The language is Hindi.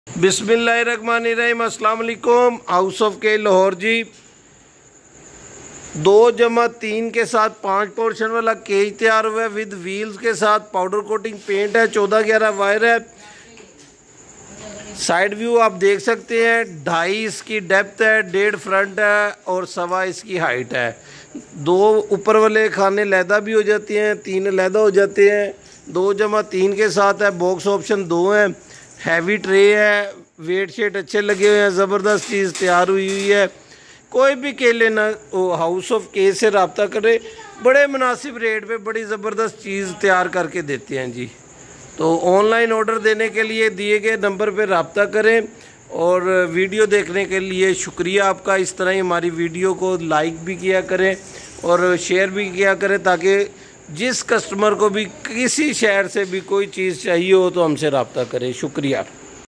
बिस्मिल्लाहिर्रहमानिर्रहीम। अस्सलाम वालेकुम। हाउस ऑफ के लाहौर जी 2+3 के साथ 5 पोर्शन वाला केज तैयार हुआ है विद व्हील्स के साथ। पाउडर कोटिंग पेंट है, 14-11 वायर है। साइड व्यू आप देख सकते हैं। 2.5 इसकी डेप्थ है, 1.5 फ्रंट है और 1.25 इसकी हाइट है। 2 ऊपर वाले खाने लैदा भी हो जाते हैं, 3 लैदा हो जाते हैं। 2+3 के साथ है। बॉक्स ऑप्शन 2 है। हैवी ट्रे है, वेट शेट अच्छे लगे हुए हैं। ज़बरदस्त चीज़ तैयार हुई है। कोई भी के लेना हाउस ऑफ के से रब्ता करे, बड़े मुनासिब रेट पे बड़ी ज़बरदस्त चीज़ तैयार करके देते हैं जी। तो ऑनलाइन ऑर्डर देने के लिए दिए गए नंबर पे रब्ता करें। और वीडियो देखने के लिए शुक्रिया आपका। इस तरह ही हमारी वीडियो को लाइक भी किया करें और शेयर भी किया करें, ताकि जिस कस्टमर को भी किसी शहर से भी कोई चीज़ चाहिए हो तो हमसे रब्ता करें। शुक्रिया।